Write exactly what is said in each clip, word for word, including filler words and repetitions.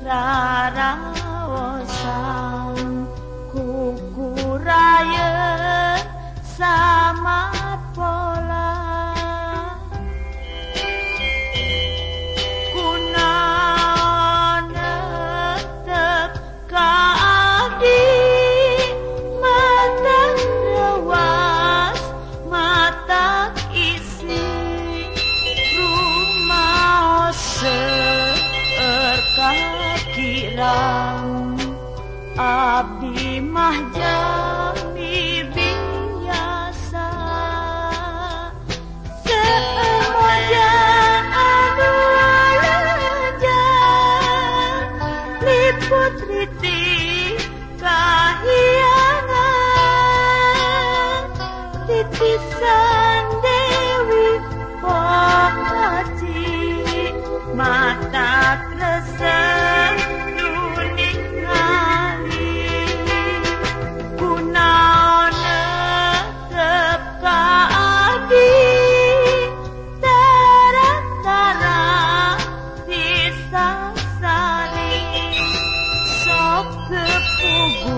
raraosan kukurayeun samat pola kunaon netep ka abdi matak rewas matak isi rumah seueur kakirang abdi mah jami biasa semoja anu lanjang liput ritik kahiyangan titisan Dewi Pohati mata kresek nuning ngali kunaon netep ka abdi tarang-tarang disasari sok kepugu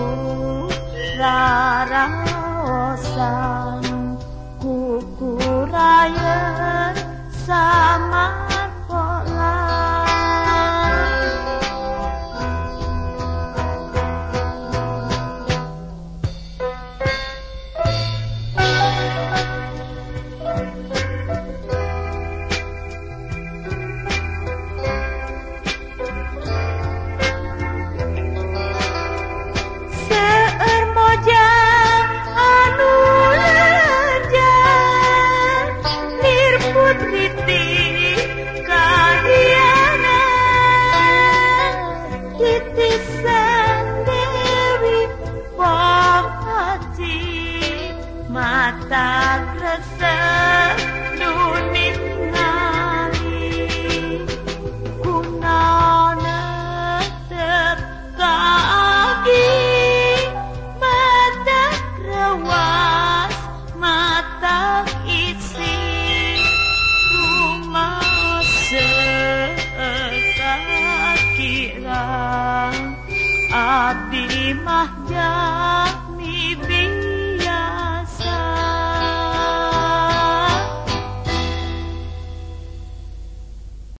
raraosan kukurayeun samat pola seueur mojang anu lanjang lirput ritik kahiyangan titisan Dewi Pohati mata kresek nuning ngali kunaon netep ka abdi matak rewas matak isi rumah seueur kakirang abdi mah jami